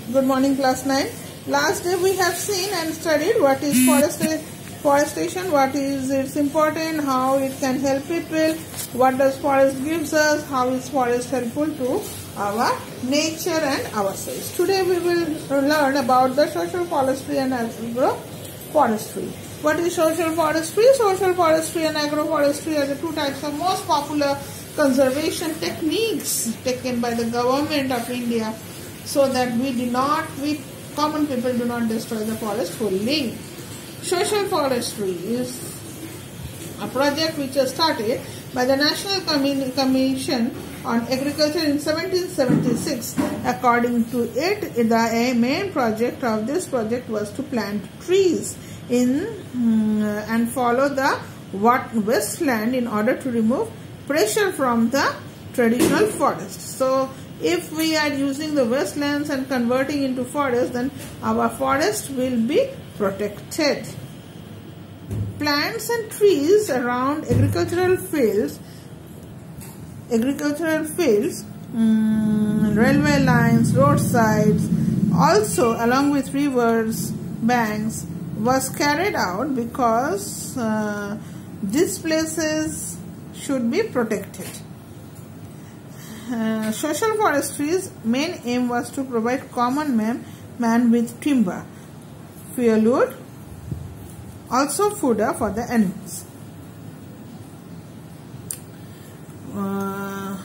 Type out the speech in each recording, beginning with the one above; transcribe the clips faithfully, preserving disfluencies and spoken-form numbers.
Good morning, class nine. Last day we have seen and studied what is forest forestation, what is its importance, how it can help people, what does forest gives us, how is forest helpful to our nature and ourselves. Today we will learn about the social forestry and agroforestry. What is social forestry? Social forestry and agroforestry are the two types of most popular conservation techniques taken by the government of India, so that we do not, we common people do not destroy the forest fully. Social forestry is a project which was started by the National Commission on Agriculture in seventeen seventy-six. According to it, the main project of this project was to plant trees in um, and follow the wasteland in order to remove pressure from the traditional forest. So if we are using the wastelands and converting into forest, then our forest will be protected. Plants and trees around agricultural fields, agricultural fields, um, railway lines, roadsides, also along with rivers, banks, was carried out because uh, these places should be protected. Uh, social forestry's main aim was to provide common man, man with timber, firewood, also fodder for the animals. Uh,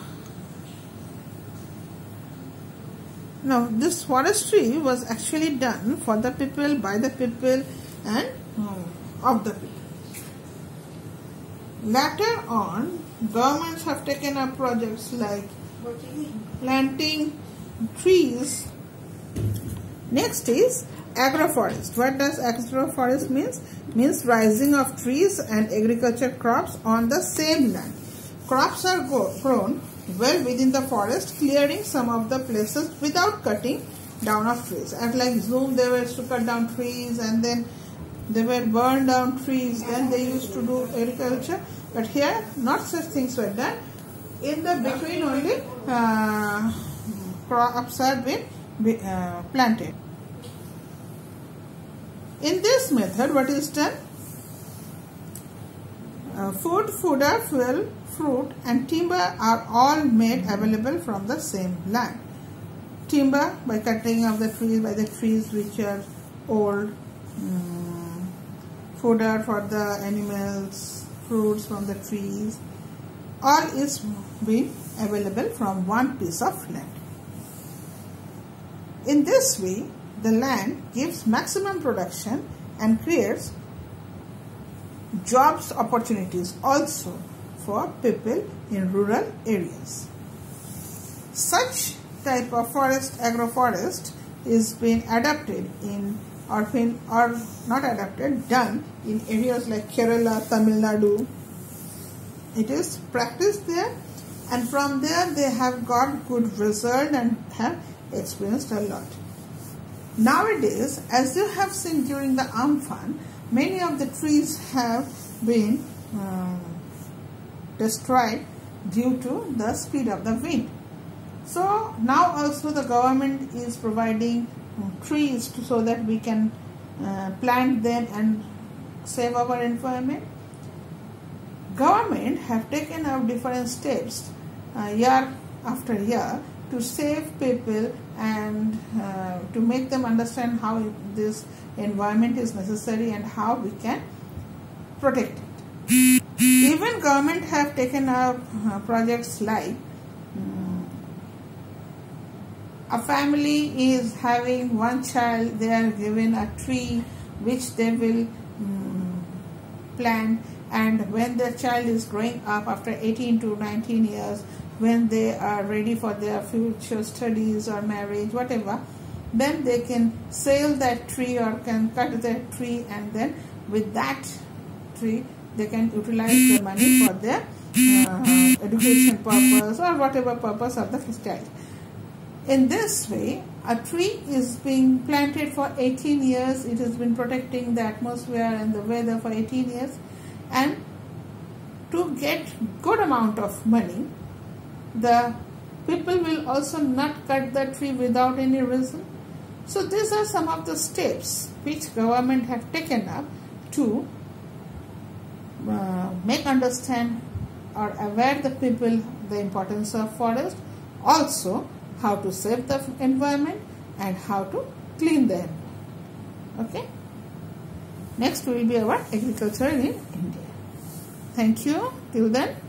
now, this forestry was actually done for the people, by the people, and um, of the people. Later on, governments have taken up projects like planting trees. Next is agroforest. What does agroforest means? Means rising of trees and agriculture crops on the same land. Crops are grown well within the forest, clearing some of the places without cutting down of trees. At like Zoom, they were to cut down trees and then they were burn down trees. Then they used to do agriculture. But here, not such things were done. In the between only uh, crops are been uh, planted. In this method, what is done? Uh, food, fodder, fuel, fruit and timber are all made available from the same land. Timber by cutting of the trees, by the trees which are old, um, fodder for the animals, fruits from the trees, all is being available from one piece of land. In this way, the land gives maximum production and creates jobs opportunities also for people in rural areas. Such type of forest, agroforest, is being adapted in or been or not adapted, done in areas like Kerala, Tamil Nadu. It is practiced there, and from there they have got good result and have experienced a lot. Nowadays, as you have seen during the Amphan, many of the trees have been um, destroyed due to the speed of the wind. So now also the government is providing um, trees to, so that we can uh, plant them and save our environment. Government have taken up different steps uh, year after year to save people and uh, to make them understand how this environment is necessary and how we can protect it. Even government have taken up uh, projects like um, a family is having one child, they are given a tree which they will um, plant, and when the child is growing up after eighteen to nineteen years, when they are ready for their future studies or marriage, whatever, then they can sell that tree or can cut that tree, and then with that tree they can utilize the money for their uh, education purpose or whatever purpose of the child. In this way, a tree is being planted for eighteen years. It has been protecting the atmosphere and the weather for eighteen years, and to get good amount of money, the people will also not cut the tree without any reason. So these are some of the steps which government have taken up to uh, make understand or aware the people the importance of forest, also how to save the environment and how to clean the environment. Okay. Next will be our agriculture in India. Thank you. Till then.